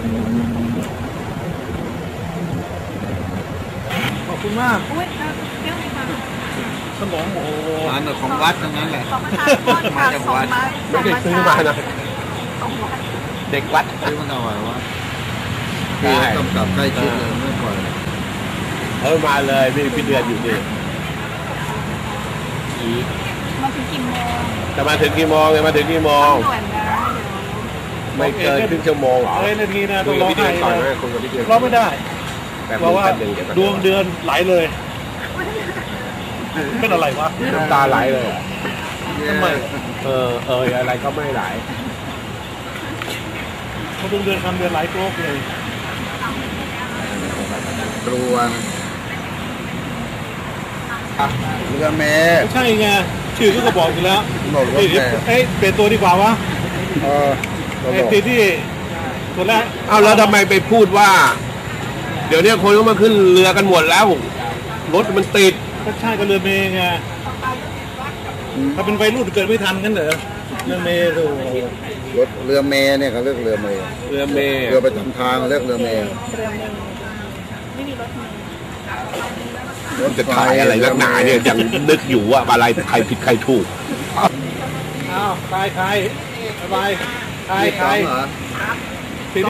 ขอบคุณมากสมองโอ้มาของวัดทั้งนั้นแหละมาจากวัดไม่ได้ซื้อมานะเด็กวัดซื้อมาหน่อยวะคือกำกับใกล้ชิดเลยไม่ปล่อยมาเลยนี่พี่เดือนอยู่นี่มาถึงกี่โมงจะมาถึงกี่โมงมาถึงกี่โมงไม่เกินครึ่งชั่วโมงนาทีนะต้องรอให้ก่อนนะคุณกับพี่เดือนรอไม่ได้เพราะว่าดวงเดือนไหลเลยเป็นอะไรวะน้ำตาไหลเลยทำไมอะไรก็ไม่ไหลพอดวงเดือนทำเดือนไหลโกรกเลยตรวจเรือเมย์ใช่ไงชื่อก็บอกอยู่แล้วเปลี่ยนตัวดีกว่าวะไอ้ที่ตัวแรกเอาแล้วทำไมไปพูดว่าเดี๋ยวนี้คนก็มาขึ้นเรือกันหมดแล้วรถมันติดก็ใช่ก็เรือเมย์ไงถ้าเป็นวัยรุ่นเกิดไม่ทันกันเหรอเรือเมย์ดูรถเรือเมย์เนี่ยเขาเรียกเรือเมย์เรือประจำทางเรียกเรือเมย์ไม่มีรถเมย์จะขายอะไรลักหนาเนี่ยยังนึกอยู่ว่าอะไรใครผิดใครถูกอ้าวใครสบายใคร